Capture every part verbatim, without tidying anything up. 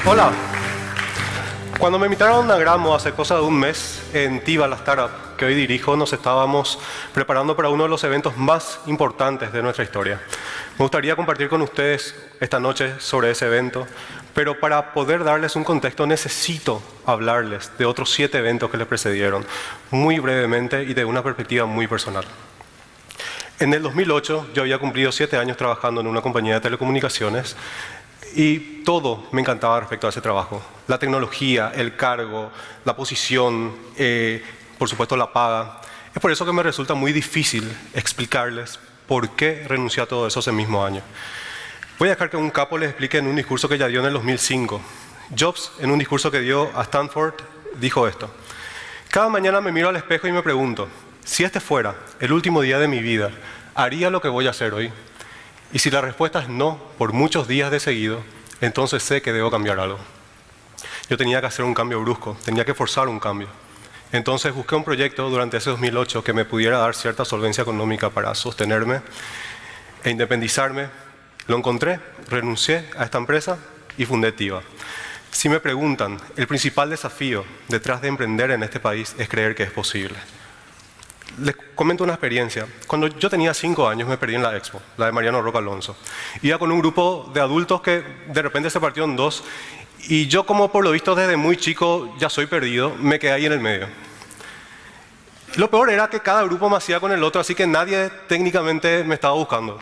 Hola. Cuando me invitaron a Gramo hace cosa de un mes en TIVA, la startup que hoy dirijo, nos estábamos preparando para uno de los eventos más importantes de nuestra historia. Me gustaría compartir con ustedes esta noche sobre ese evento, pero para poder darles un contexto necesito hablarles de otros siete eventos que les precedieron, muy brevemente y de una perspectiva muy personal. En el dos mil ocho yo había cumplido siete años trabajando en una compañía de telecomunicaciones y todo me encantaba respecto a ese trabajo. La tecnología, el cargo, la posición, eh, por supuesto la paga. Es por eso que me resulta muy difícil explicarles por qué renuncié a todo eso ese mismo año. Voy a dejar que un capo les explique en un discurso que ya dio en el dos mil cinco. Jobs, en un discurso que dio a Stanford, dijo esto: cada mañana me miro al espejo y me pregunto, si este fuera el último día de mi vida, ¿haría lo que voy a hacer hoy? Y si la respuesta es no, por muchos días de seguido, entonces sé que debo cambiar algo. Yo tenía que hacer un cambio brusco, tenía que forzar un cambio. Entonces busqué un proyecto durante ese dos mil ocho que me pudiera dar cierta solvencia económica para sostenerme e independizarme. Lo encontré, renuncié a esta empresa y fundé TIVA. Si me preguntan, el principal desafío detrás de emprender en este país es creer que es posible. Les comento una experiencia. Cuando yo tenía cinco años me perdí en la Expo, la de Mariano Roca Alonso. Iba con un grupo de adultos que de repente se partió en dos y yo, como por lo visto desde muy chico ya soy perdido, me quedé ahí en el medio. Lo peor era que cada grupo me hacía con el otro, así que nadie técnicamente me estaba buscando.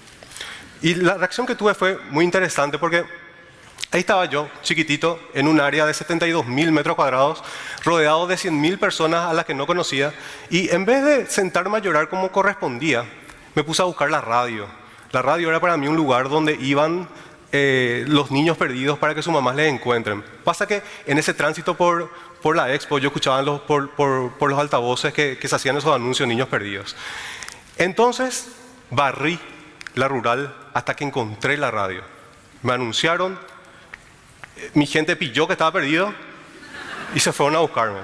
Y la reacción que tuve fue muy interesante porque ahí estaba yo, chiquitito, en un área de setenta y dos mil metros cuadrados, rodeado de cien mil personas a las que no conocía, y en vez de sentarme a llorar como correspondía, me puse a buscar la radio. La radio era para mí un lugar donde iban eh, los niños perdidos para que sus mamás les encuentren. Pasa que en ese tránsito por, por la Expo yo escuchaba los, por, por, por los altavoces que, que se hacían esos anuncios, niños perdidos. Entonces barrí la rural hasta que encontré la radio. Me anunciaron, mi gente pilló que estaba perdido y se fueron a buscarme.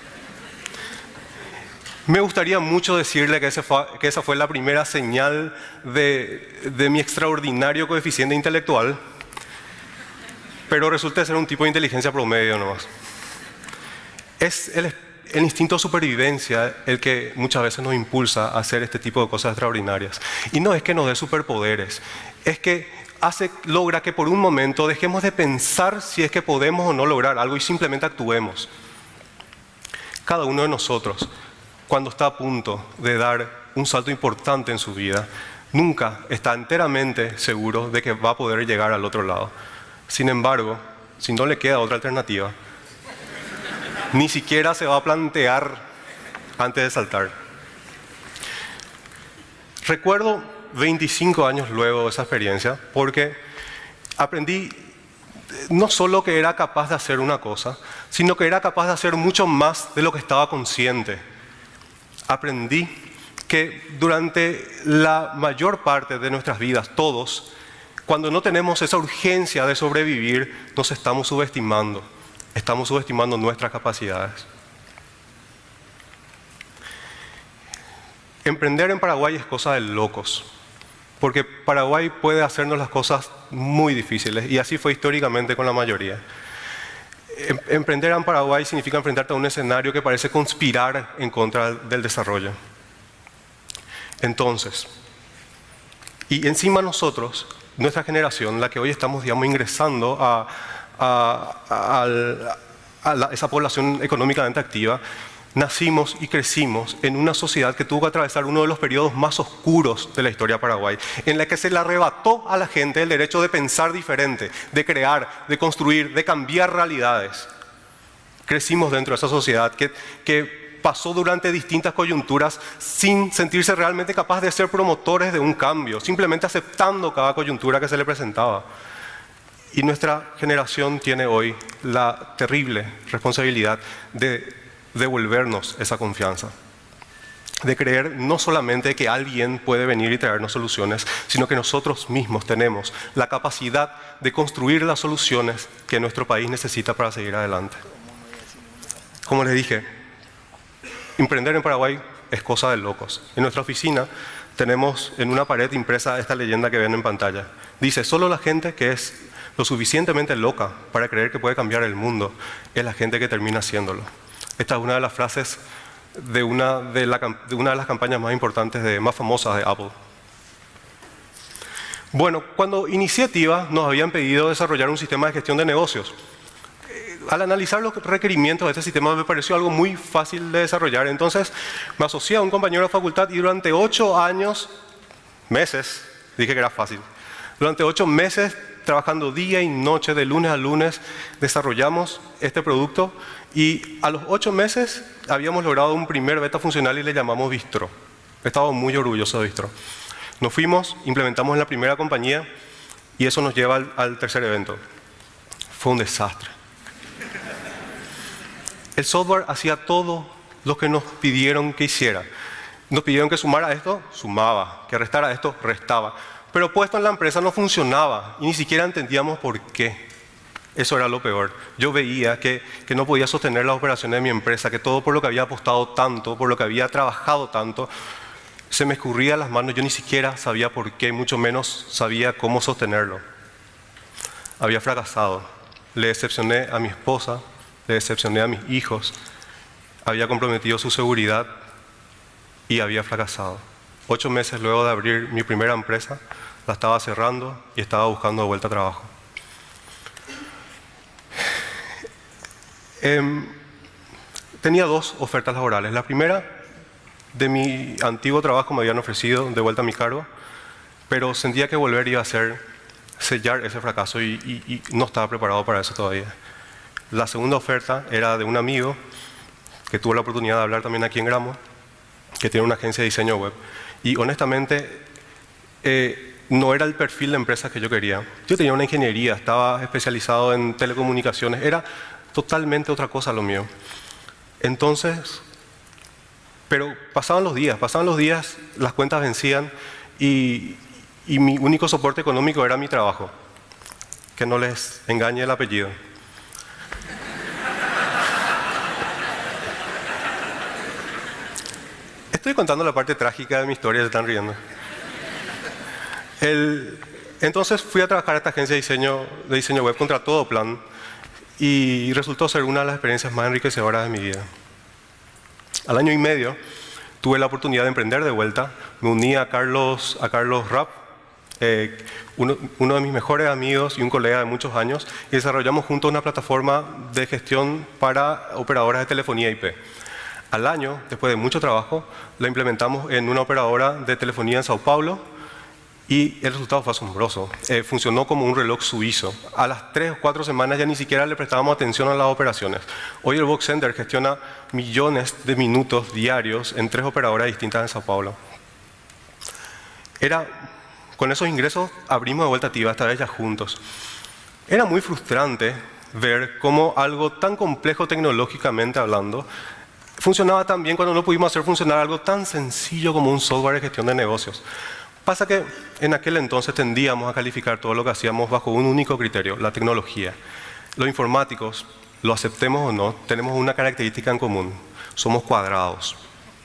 Me gustaría mucho decirle que, ese fue, que esa fue la primera señal de, de mi extraordinario coeficiente intelectual, pero resulta ser un tipo de inteligencia promedio nomás. Es el, el instinto de supervivencia el que muchas veces nos impulsa a hacer este tipo de cosas extraordinarias. Y no es que nos dé superpoderes, es que hace, logra que por un momento dejemos de pensar si es que podemos o no lograr algo y simplemente actuemos. Cada uno de nosotros, cuando está a punto de dar un salto importante en su vida, nunca está enteramente seguro de que va a poder llegar al otro lado. Sin embargo, si no le queda otra alternativa, ni siquiera se va a plantear antes de saltar. Recuerdo veinticinco años luego de esa experiencia, porque aprendí no solo que era capaz de hacer una cosa, sino que era capaz de hacer mucho más de lo que estaba consciente. Aprendí que durante la mayor parte de nuestras vidas, todos, cuando no tenemos esa urgencia de sobrevivir, nos estamos subestimando, estamos subestimando nuestras capacidades. Emprender en Paraguay es cosa de locos. Porque Paraguay puede hacernos las cosas muy difíciles, y así fue históricamente con la mayoría. Emprender en Paraguay significa enfrentarte a un escenario que parece conspirar en contra del desarrollo. Entonces, y encima nosotros, nuestra generación, la que hoy estamos, digamos, ingresando a, a, a, a, a la, esa población económicamente activa, nacimos y crecimos en una sociedad que tuvo que atravesar uno de los periodos más oscuros de la historia de Paraguay, en la que se le arrebató a la gente el derecho de pensar diferente, de crear, de construir, de cambiar realidades. Crecimos dentro de esa sociedad que, que pasó durante distintas coyunturas sin sentirse realmente capaz de ser promotores de un cambio, simplemente aceptando cada coyuntura que se le presentaba. Y nuestra generación tiene hoy la terrible responsabilidad de devolvernos esa confianza, de creer no solamente que alguien puede venir y traernos soluciones, sino que nosotros mismos tenemos la capacidad de construir las soluciones que nuestro país necesita para seguir adelante. Como les dije, emprender en Paraguay es cosa de locos. En nuestra oficina tenemos en una pared impresa esta leyenda que ven en pantalla. Dice: solo la gente que es lo suficientemente loca para creer que puede cambiar el mundo es la gente que termina haciéndolo. Esta es una de las frases de una de, la, de una de las campañas más importantes, de, más famosas de Apple. Bueno, cuando inicié Tiva nos habían pedido desarrollar un sistema de gestión de negocios. Al analizar los requerimientos de este sistema me pareció algo muy fácil de desarrollar. Entonces me asocié a un compañero de facultad y durante ocho años, meses, dije que era fácil, durante ocho meses trabajando día y noche, de lunes a lunes, desarrollamos este producto y a los ocho meses habíamos logrado un primer beta funcional y le llamamos Bistro. Estaba muy orgulloso de Bistro. Nos fuimos, implementamos en la primera compañía y eso nos lleva al, al tercer evento. Fue un desastre. El software hacía todo lo que nos pidieron que hiciera. Nos pidieron que sumara esto, sumaba, que restara esto, restaba. Pero puesto en la empresa no funcionaba y ni siquiera entendíamos por qué. Eso era lo peor. Yo veía que, que no podía sostener las operaciones de mi empresa, que todo por lo que había apostado tanto, por lo que había trabajado tanto, se me escurría las manos. Yo ni siquiera sabía por qué, mucho menos sabía cómo sostenerlo. Había fracasado. Le decepcioné a mi esposa, le decepcioné a mis hijos, había comprometido su seguridad y había fracasado. Ocho meses luego de abrir mi primera empresa, la estaba cerrando y estaba buscando de vuelta trabajo. Eh, tenía dos ofertas laborales. La primera, de mi antiguo trabajo me habían ofrecido de vuelta a mi cargo, pero sentía que volver iba a ser sellar ese fracaso y, y, y no estaba preparado para eso todavía. La segunda oferta era de un amigo que tuvo la oportunidad de hablar también aquí en Gramo, que tiene una agencia de diseño web. Y honestamente, eh, no era el perfil de empresa que yo quería. Yo tenía una ingeniería, estaba especializado en telecomunicaciones, era totalmente otra cosa lo mío. Entonces, pero pasaban los días, pasaban los días, las cuentas vencían y, y mi único soporte económico era mi trabajo. Que no les engañe el apellido. Estoy contando la parte trágica de mi historia, se están riendo. El, entonces fui a trabajar a esta agencia de diseño, de diseño web contra todo plan y resultó ser una de las experiencias más enriquecedoras de mi vida. Al año y medio tuve la oportunidad de emprender de vuelta, me uní a Carlos, a Carlos Rapp, eh, uno, uno de mis mejores amigos y un colega de muchos años, y desarrollamos juntos una plataforma de gestión para operadoras de telefonía I P. Al año, después de mucho trabajo, la implementamos en una operadora de telefonía en Sao Paulo y el resultado fue asombroso. Eh, funcionó como un reloj suizo. A las tres o cuatro semanas ya ni siquiera le prestábamos atención a las operaciones. Hoy el Box Center gestiona millones de minutos diarios en tres operadoras distintas en Sao Paulo. Era, con esos ingresos abrimos de vuelta Tiva, esta vez ya juntos. Era muy frustrante ver cómo algo tan complejo tecnológicamente hablando funcionaba tan bien cuando no pudimos hacer funcionar algo tan sencillo como un software de gestión de negocios. Pasa que en aquel entonces tendíamos a calificar todo lo que hacíamos bajo un único criterio, la tecnología. Los informáticos, lo aceptemos o no, tenemos una característica en común, somos cuadrados.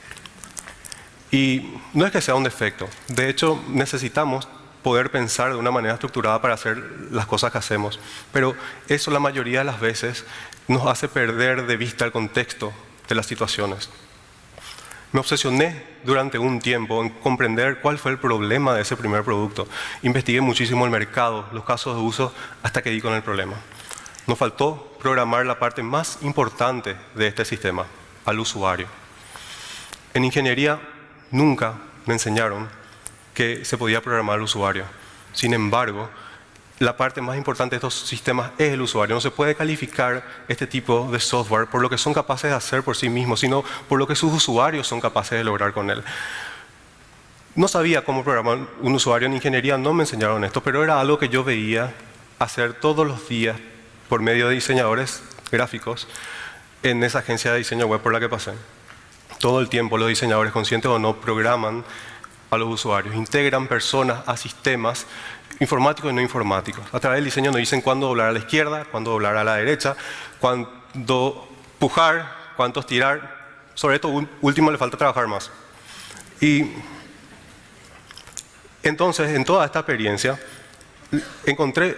Y no es que sea un defecto, de hecho necesitamos poder pensar de una manera estructurada para hacer las cosas que hacemos, pero eso la mayoría de las veces nos hace perder de vista el contexto de las situaciones. Me obsesioné durante un tiempo en comprender cuál fue el problema de ese primer producto. Investigué muchísimo el mercado, los casos de uso, hasta que di con el problema. Nos faltó programar la parte más importante de este sistema, al usuario. En ingeniería nunca me enseñaron que se podía programar al usuario. Sin embargo, la parte más importante de estos sistemas es el usuario. No se puede calificar este tipo de software por lo que son capaces de hacer por sí mismos, sino por lo que sus usuarios son capaces de lograr con él. No sabía cómo programar un usuario en ingeniería, no me enseñaron esto, pero era algo que yo veía hacer todos los días por medio de diseñadores gráficos en esa agencia de diseño web por la que pasé. Todo el tiempo los diseñadores, conscientes o no, programan a los usuarios, integran personas a sistemas informáticos y no informáticos. A través del diseño nos dicen cuándo doblar a la izquierda, cuándo doblar a la derecha, cuándo pujar, cuánto estirar. Sobre esto último le falta trabajar más. Y entonces, en toda esta experiencia, encontré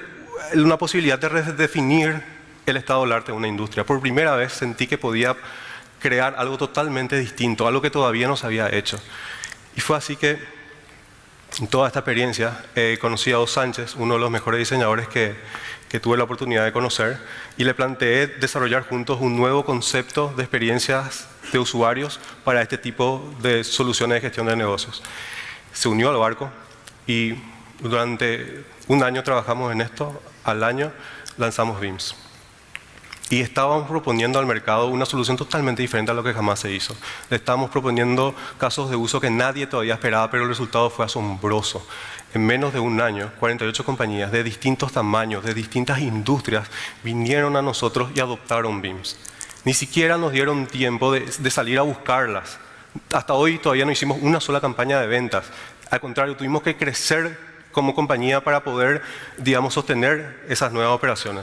una posibilidad de redefinir el estado del arte de una industria. Por primera vez sentí que podía crear algo totalmente distinto, algo que todavía no se había hecho. Y fue así que, en toda esta experiencia, eh, conocí a Os Sánchez, uno de los mejores diseñadores que, que tuve la oportunidad de conocer, y le planteé desarrollar juntos un nuevo concepto de experiencias de usuarios para este tipo de soluciones de gestión de negocios. Se unió al barco y durante un año trabajamos en esto, al año lanzamos Beams. Y estábamos proponiendo al mercado una solución totalmente diferente a lo que jamás se hizo. Le estábamos proponiendo casos de uso que nadie todavía esperaba, pero el resultado fue asombroso. En menos de un año, cuarenta y ocho compañías de distintos tamaños, de distintas industrias, vinieron a nosotros y adoptaron Beams. Ni siquiera nos dieron tiempo de, de salir a buscarlas. Hasta hoy todavía no hicimos una sola campaña de ventas. Al contrario, tuvimos que crecer como compañía para poder, digamos, sostener esas nuevas operaciones.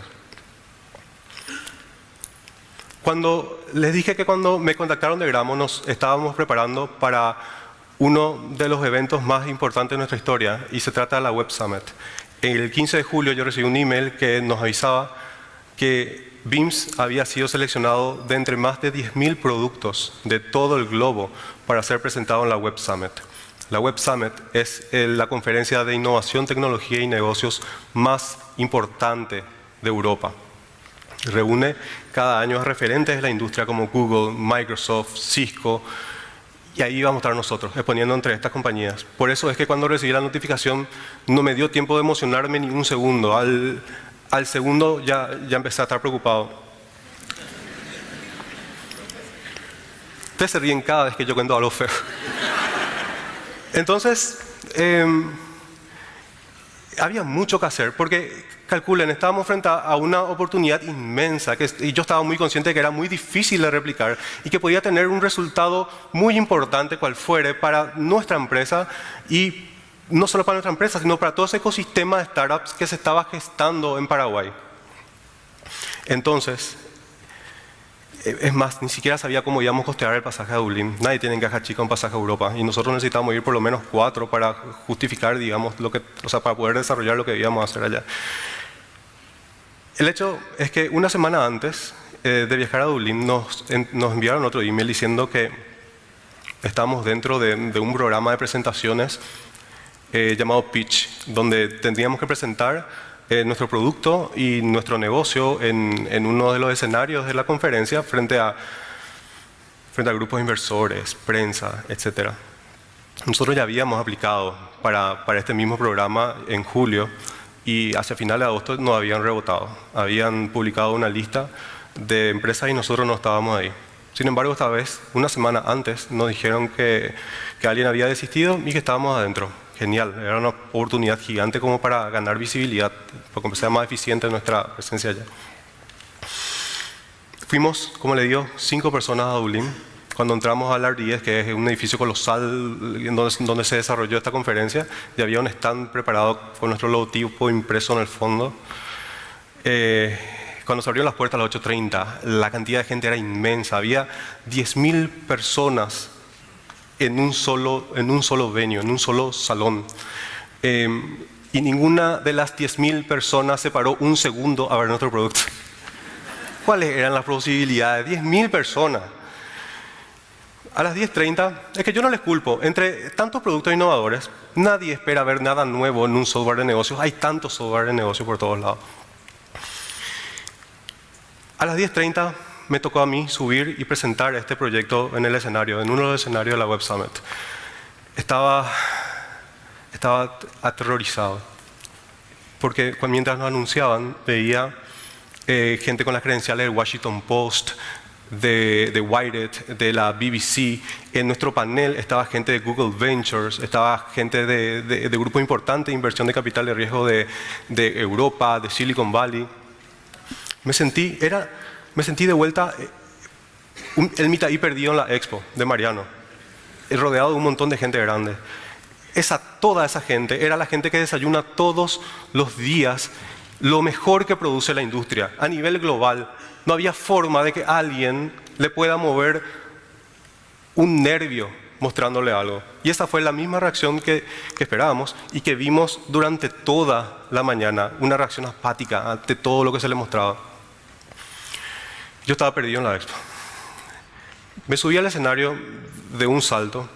Cuando les dije que cuando me contactaron de Gramo nos estábamos preparando para uno de los eventos más importantes de nuestra historia, y se trata de la Web Summit. El quince de julio yo recibí un email que nos avisaba que Beams había sido seleccionado de entre más de diez mil productos de todo el globo para ser presentado en la Web Summit. La Web Summit es la conferencia de innovación, tecnología y negocios más importante de Europa. Reúne cada año a referentes de la industria como Google, Microsoft, Cisco, y ahí vamos a estar nosotros, exponiendo entre estas compañías. Por eso es que cuando recibí la notificación no me dio tiempo de emocionarme ni un segundo. Al, al segundo ya, ya empecé a estar preocupado. Ustedes se ríen cada vez que yo cuento algo feo. Entonces, eh, había mucho que hacer, porque calculen, estábamos frente a una oportunidad inmensa que, y yo estaba muy consciente de que era muy difícil de replicar y que podía tener un resultado muy importante cual fuere para nuestra empresa, y no solo para nuestra empresa, sino para todo ese ecosistema de startups que se estaba gestando en Paraguay. Entonces, es más, ni siquiera sabía cómo íbamos a costear el pasaje a Dublín. Nadie tiene en caja chica un pasaje a Europa y nosotros necesitábamos ir por lo menos cuatro para justificar, digamos, lo que, o sea, para poder desarrollar lo que debíamos hacer allá. El hecho es que una semana antes eh, de viajar a Dublín nos, en, nos enviaron otro email diciendo que estábamos dentro de, de un programa de presentaciones eh, llamado Pitch, donde tendríamos que presentar Eh, nuestro producto y nuestro negocio en, en uno de los escenarios de la conferencia frente a, frente a grupos de inversores, prensa, etcétera. Nosotros ya habíamos aplicado para, para este mismo programa en julio y hacia finales de agosto nos habían rebotado. Habían publicado una lista de empresas y nosotros no estábamos ahí. Sin embargo, esta vez, una semana antes, nos dijeron que, que alguien había desistido y que estábamos adentro. Genial, era una oportunidad gigante como para ganar visibilidad, para que sea más eficiente nuestra presencia allá. Fuimos, como le digo, cinco personas a Dublín. Cuando entramos al R D S, que es un edificio colosal en donde, donde se desarrolló esta conferencia, ya había un stand preparado con nuestro logotipo impreso en el fondo. Eh, cuando se abrieron las puertas a las ocho treinta, la cantidad de gente era inmensa. Había diez mil personas en un solo, en un solo venue, en un solo salón. Eh, y ninguna de las diez mil personas se paró un segundo a ver nuestro producto. ¿Cuáles eran las posibilidades? diez mil personas. A las diez treinta, es que yo no les culpo, entre tantos productos innovadores, nadie espera ver nada nuevo en un software de negocios. Hay tantos software de negocios por todos lados. A las diez treinta me tocó a mí subir y presentar este proyecto en el escenario, en uno de los escenarios de la Web Summit. Estaba, estaba aterrorizado, porque mientras nos anunciaban, veía eh, gente con las credenciales del Washington Post, de, de Wired, de la B B C. En nuestro panel estaba gente de Google Ventures, estaba gente de, de, de grupos importantes de inversión de capital de riesgo de, de Europa, de Silicon Valley. Me sentí, era, me sentí de vuelta un, el mitad ahí perdido en la Expo de Mariano, rodeado de un montón de gente grande. Esa, toda esa gente era la gente que desayuna todos los días lo mejor que produce la industria a nivel global. No había forma de que alguien le pueda mover un nervio mostrándole algo. Y esa fue la misma reacción que, que esperábamos y que vimos durante toda la mañana, una reacción apática ante todo lo que se le mostraba. Yo estaba perdido en la expo. Me subí al escenario de un salto.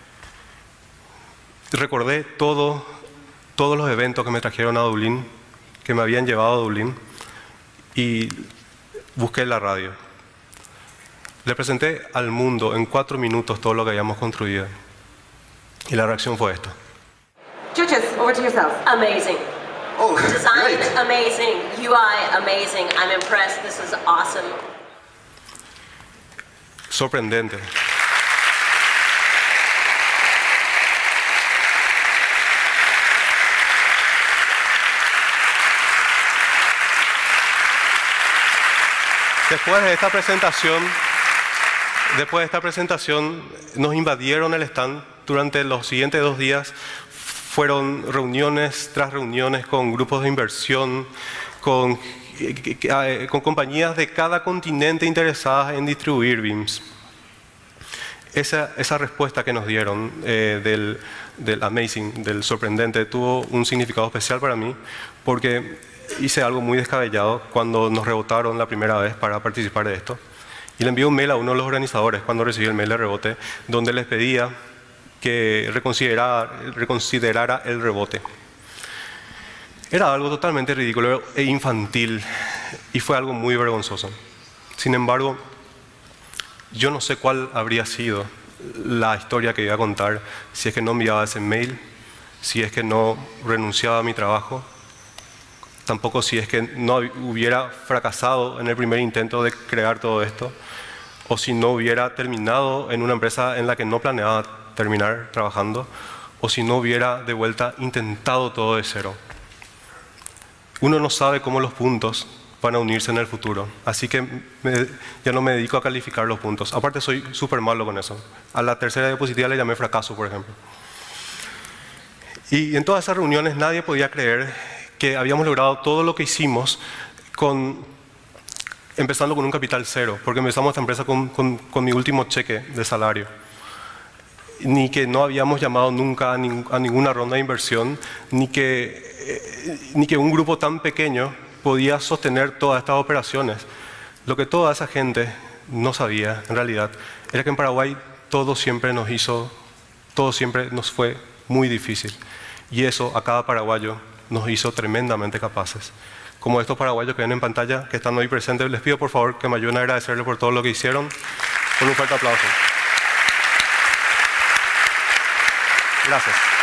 Recordé todo, todos los eventos que me trajeron a Dublín, que me habían llevado a Dublín, y busqué la radio. Le presenté al mundo en cuatro minutos todo lo que habíamos construido. Y la reacción fue esta. Judges, over to yourself. Amazing. Oh, Design, great. amazing. U I, amazing. I'm impressed. This is awesome. Sorprendente. Después de esta presentación, después de esta presentación, nos invadieron el stand. Durante los siguientes dos días fueron reuniones tras reuniones con grupos de inversión, con, con compañías de cada continente interesadas en distribuir B I M S. Esa, esa respuesta que nos dieron eh, del, del amazing, del sorprendente, tuvo un significado especial para mí, porque hice algo muy descabellado cuando nos rebotaron la primera vez para participar de esto. Y le envié un mail a uno de los organizadores cuando recibí el mail de rebote, donde les pedía que reconsiderara, reconsiderara el rebote. Era algo totalmente ridículo e infantil y fue algo muy vergonzoso. Sin embargo, yo no sé cuál habría sido la historia que iba a contar si es que no enviaba ese mail, si es que no renunciaba a mi trabajo, tampoco si es que no hubiera fracasado en el primer intento de crear todo esto, o si no hubiera terminado en una empresa en la que no planeaba terminar trabajando, o si no hubiera de vuelta intentado todo de cero. Uno no sabe cómo los puntos van a unirse en el futuro, así que me, ya no me dedico a calificar los puntos. Aparte soy súper malo con eso. A la tercera diapositiva le llamé fracaso, por ejemplo. Y en todas esas reuniones nadie podía creer que habíamos logrado todo lo que hicimos con, empezando con un capital cero, porque empezamos esta empresa con, con, con mi último cheque de salario. Ni que no habíamos llamado nunca a, ning, a ninguna ronda de inversión, ni que, eh, ni que un grupo tan pequeño podía sostener todas estas operaciones. Lo que toda esa gente no sabía, en realidad, era que en Paraguay todo siempre nos hizo, todo siempre nos fue muy difícil. Y eso a cada paraguayo nos hizo tremendamente capaces. Como estos paraguayos que ven en pantalla, que están hoy presentes, les pido por favor que me ayuden a agradecerles por todo lo que hicieron. Con un fuerte aplauso. Gracias.